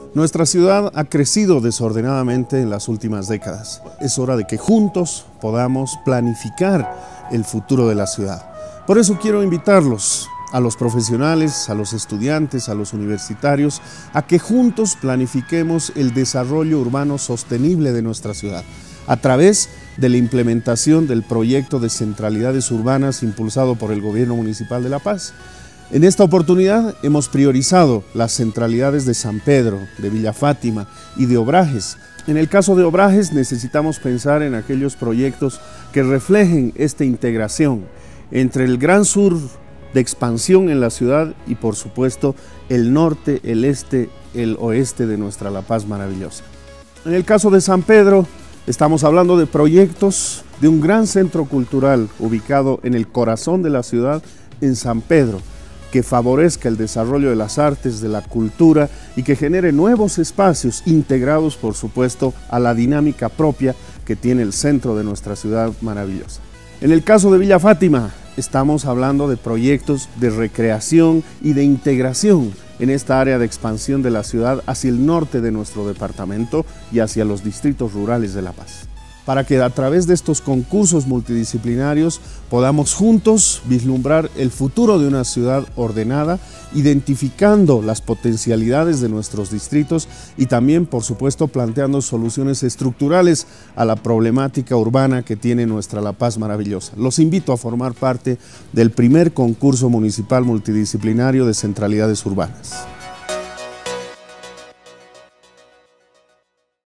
Nuestra ciudad ha crecido desordenadamente en las últimas décadas. Es hora de que juntos podamos planificar el futuro de la ciudad. Por eso quiero invitarlos a los profesionales, a los estudiantes, a los universitarios, a que juntos planifiquemos el desarrollo urbano sostenible de nuestra ciudad, a través de la implementación del proyecto de centralidades urbanas impulsado por el Gobierno Municipal de La Paz. En esta oportunidad hemos priorizado las centralidades de San Pedro, de Villa Fátima y de Obrajes. En el caso de Obrajes necesitamos pensar en aquellos proyectos que reflejen esta integración entre el Gran Sur de expansión en la ciudad y por supuesto el norte, el este, el oeste de nuestra La Paz maravillosa. En el caso de San Pedro estamos hablando de proyectos de un gran centro cultural ubicado en el corazón de la ciudad, en San Pedro, que favorezca el desarrollo de las artes, de la cultura y que genere nuevos espacios integrados, por supuesto, a la dinámica propia que tiene el centro de nuestra ciudad maravillosa. En el caso de Villa Fátima, estamos hablando de proyectos de recreación y de integración en esta área de expansión de la ciudad hacia el norte de nuestro departamento y hacia los distritos rurales de La Paz, para que a través de estos concursos multidisciplinarios podamos juntos vislumbrar el futuro de una ciudad ordenada, identificando las potencialidades de nuestros distritos y también, por supuesto, planteando soluciones estructurales a la problemática urbana que tiene nuestra La Paz maravillosa. Los invito a formar parte del primer concurso municipal multidisciplinario de centralidades urbanas.